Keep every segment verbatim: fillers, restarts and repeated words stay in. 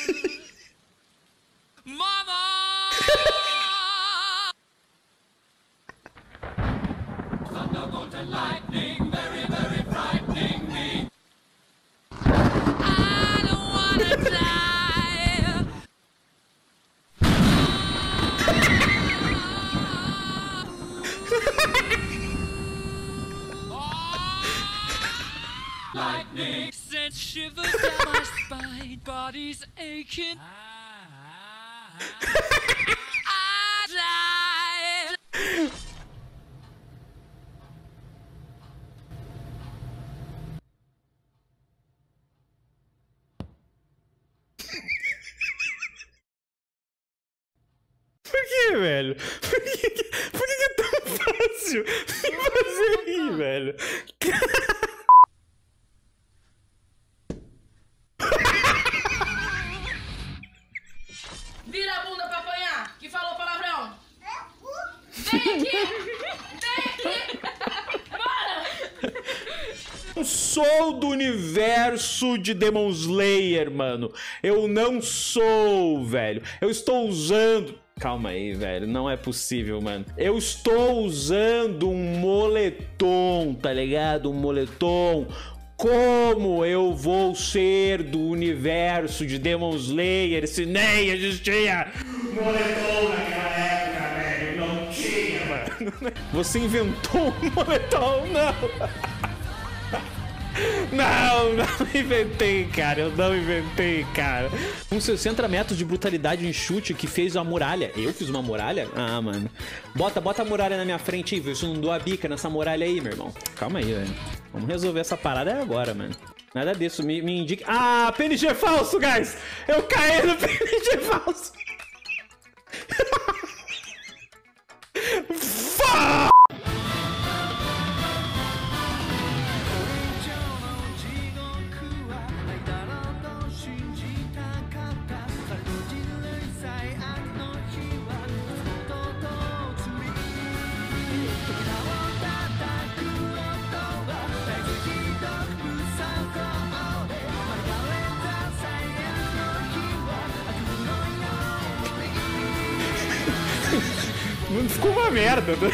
Mama! Thunderbolt and lightning, very, very frightening me. I don't wanna die. Lightning sends shivers down my spine, body's aching. I died. Por que, velho? Por que, por que é tão fácil fazer rir, velho? Vira a bunda pra apanhar, que falou palavrão. Vem aqui! Vem aqui! Bora! Eu sou do universo de Demon Slayer, mano. Eu não sou, velho. Eu estou usando... Calma aí, velho. Não é possível, mano. Eu estou usando um moletom, tá ligado? Um moletom... Como eu vou ser do universo de Demon Slayer se nem existia moletom naquela época, velho? Não tinha, mano. Você inventou um moletom? Não. Não, não inventei, cara. Eu não inventei, cara. Com sessenta metros de brutalidade em chute que fez uma muralha. Eu fiz uma muralha? Ah, mano. Bota, bota a muralha na minha frente aí, viu? Se eu não dou a bica nessa muralha aí, meu irmão. Calma aí, velho. Vamos resolver essa parada agora, mano. Nada disso, me, me indica... Ah, P N G falso, guys! Eu caí no P N G falso! Fuck! Mano, ficou uma merda, né?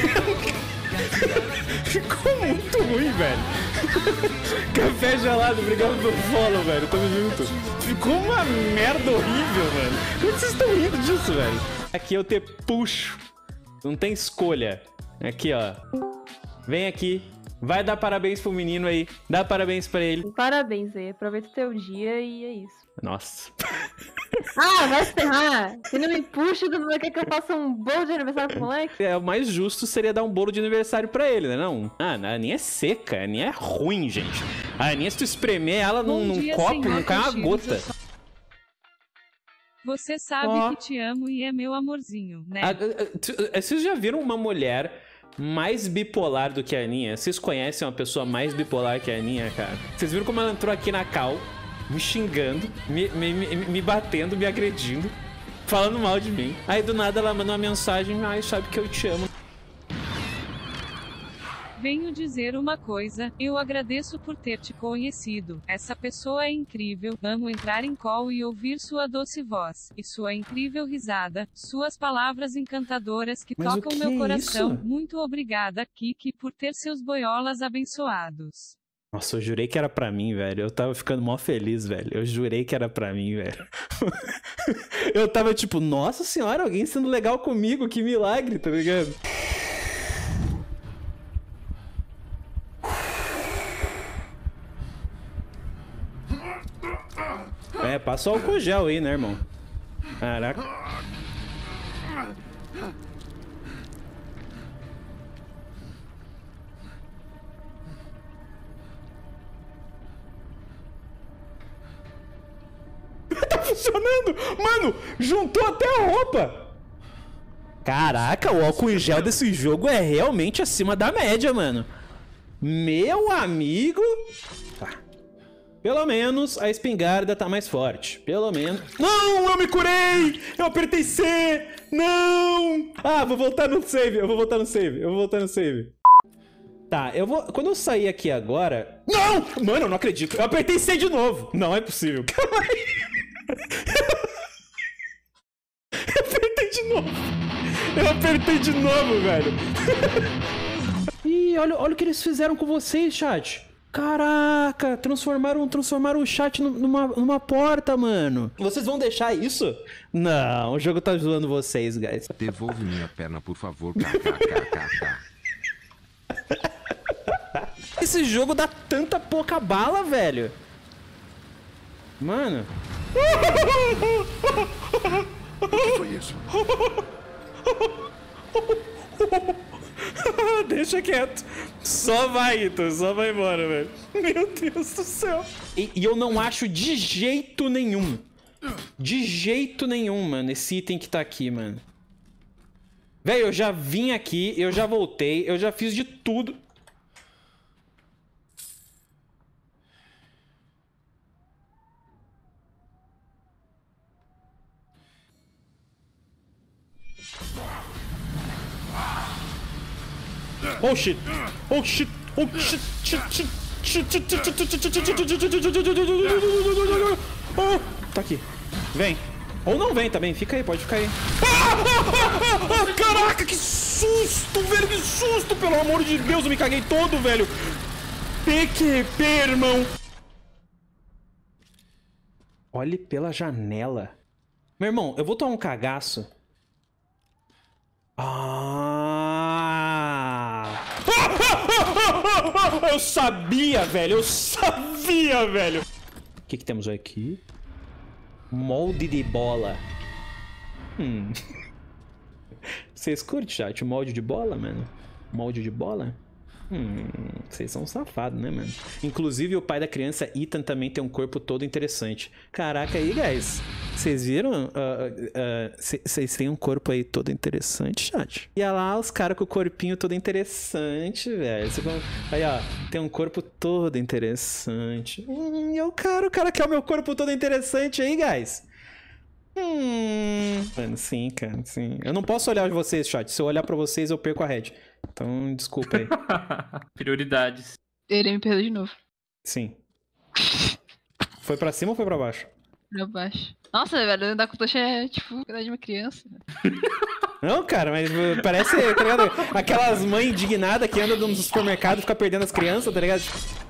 Ficou muito ruim, velho. Café gelado, obrigado pelo follow, velho. Tamo junto. Ficou uma merda horrível, mano. Como vocês estão rindo disso, velho? Aqui eu te puxo. Não tem escolha. Aqui, ó. Vem aqui. Vai dar parabéns pro menino aí. Dá parabéns pra ele. Parabéns aí. Aproveita o teu dia e é isso. Nossa. Ah, vai se ferrar! Você não me puxa, do quer que eu faça um bolo de aniversário pro moleque? É, o mais justo seria dar um bolo de aniversário pra ele, né não? Ah, a Aninha é seca, a Aninha é ruim, gente. A Aninha, se tu espremer ela num, num copo, não cai uma gota. Você sabe oh. que te amo e é meu amorzinho, né? A, a, a, vocês já viram uma mulher mais bipolar do que a Aninha? Vocês conhecem uma pessoa mais bipolar que a Aninha, cara? Vocês viram como ela entrou aqui na cal, me xingando, me, me, me, me batendo, me agredindo, falando mal de mim. Aí do nada ela manda uma mensagem: ai, sabe que eu te amo. Venho dizer uma coisa, eu agradeço por ter te conhecido. Essa pessoa é incrível, amo entrar em call e ouvir sua doce voz, e sua incrível risada, suas palavras encantadoras que Mas tocam o que meu é coração. isso? Muito obrigada, Kiki, por ter seus boiolas abençoados. Nossa, eu jurei que era pra mim, velho. Eu tava ficando mó feliz, velho. Eu jurei que era pra mim, velho. Eu tava tipo, nossa senhora, alguém sendo legal comigo, que milagre, tá ligado? É, passa o álcool gel aí, né, irmão? Caraca. Tá funcionando! Mano, juntou até a roupa! Caraca, o álcool em gel desse jogo é realmente acima da média, mano. Meu amigo... Tá. Pelo menos a espingarda tá mais forte. Pelo menos... Não, eu me curei! Eu apertei C! Não! Ah, vou voltar no save. Eu vou voltar no save. Eu vou voltar no save. Tá, eu vou... Quando eu sair aqui agora... Não! Mano, eu não acredito. Eu apertei C de novo. Não é possível. Calma aí. Eu apertei de novo. Eu apertei de novo, velho. Ih, olha, olha o que eles fizeram com vocês, chat. Caraca, transformaram, transformaram o chat numa, numa porta, mano. Vocês vão deixar isso? Não, o jogo tá zoando vocês, guys. Devolve minha perna, por favor. Kkkk. Esse jogo dá tanta pouca bala, velho. Mano. O que foi isso? Deixa quieto. Só vai, Ito. Só vai embora, velho. Meu Deus do céu. E, e eu não acho de jeito nenhum. De jeito nenhum, mano. Esse item que tá aqui, mano. Velho, eu já vim aqui. Eu já voltei. Eu já fiz de tudo. Oh shit! Oh shit! Oh shit! Shit! Shit! Shit! Shit! Oh, tá aqui. Vem. Ou não vem também. Fica aí, pode ficar aí. Caraca, que susto, velho! Que susto! Pelo amor de Deus, eu me caguei todo, velho! P Q P, irmão! Olhe pela janela. Meu irmão, eu vou tomar um cagaço. Ah! Eu sabia, velho! Eu sabia, velho! O que que temos aqui? Molde de bola. Hum. Vocês curtem, chat? Molde de bola, mano? Molde de bola? Hum, vocês são safados, né, mano? Inclusive, o pai da criança, Ethan, também tem um corpo todo interessante. Caraca aí, guys. Vocês viram? Vocês uh, uh, têm um corpo aí todo interessante, chat. E olha lá os caras com o corpinho todo interessante, velho. Aí, ó. Tem um corpo todo interessante. Hum, e o cara, o cara quer o meu corpo todo interessante aí, guys. Hum... Mano, sim, cara, sim. Eu não posso olhar vocês, chat. Se eu olhar pra vocês, eu perco a head. Então, desculpa aí. Prioridades. Ele me perdeu de novo. Sim. Foi pra cima ou foi pra baixo? Pra baixo. Nossa, velho, andar com tocha é tipo cuidar de uma criança. Não, cara, mas parece, tá ligado? Aquelas mães indignadas que andam no supermercado e ficam perdendo as crianças, tá ligado?